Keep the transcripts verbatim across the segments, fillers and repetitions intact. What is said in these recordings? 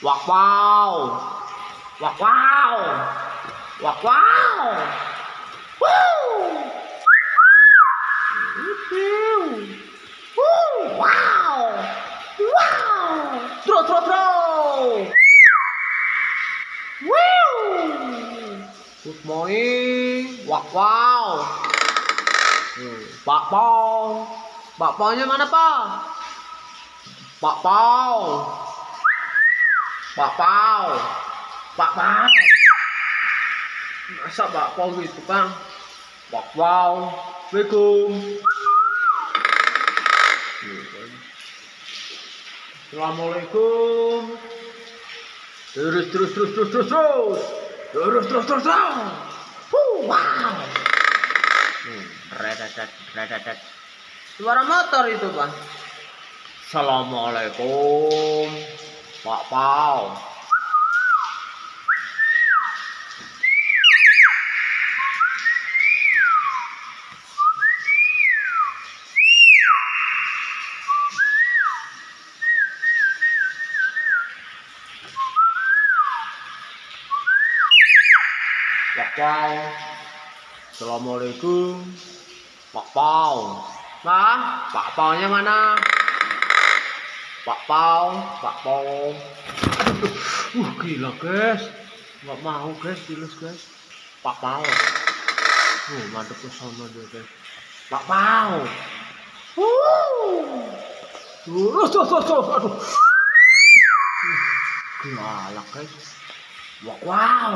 Wak wow. Wak wow. Wak wow. Woo. Woo. Wow. Wow. Throw, throw, throw. Woo. Good morning. Wak wow. Bakpao. Bakpaonya mana, Pak? Bakpao. Bakpao. Bakpao. Masa bakpao gitu, Kang? Bakpao. Assalamualaikum. Assalamualaikum. Terus terus terus terus terus terus. Terus terus terus terus. Huh, wow. Hmm, redadat, redadat. Suara motor itu, Pak. Assalamualaikum, Pak Pau. Pak Pau. Assalamualaikum, Pak Pau. Nah, Pak Paunya mana? Pak Pau, Pak Pau. Aduh, uh, gila guys, nggak mau guys, jelas guys. Pak Pau. Uh, madep ke sana dia guys. Pak Pau. Uh, tuh, tuh, tuh, tuh, aduh. Uh, galak guys. Wow, wow.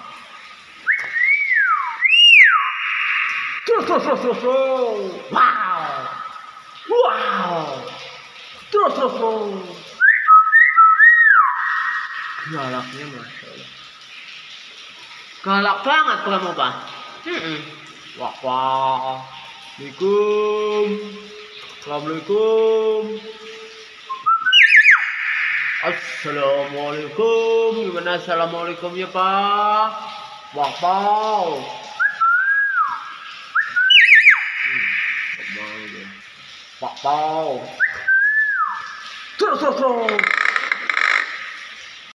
Terus, terus, terus, terus, terus. Wow. Wow. Terus, terus, terus. Galaknya Masya Allah. Galak banget kamu, Pak. Hmm. Wah, wah. Assalamualaikum. Assalamualaikum. Assalamualaikum. Gimana assalamualaikum ya, Pak? Wah, Pak. Pak Pau. Terus terus terus.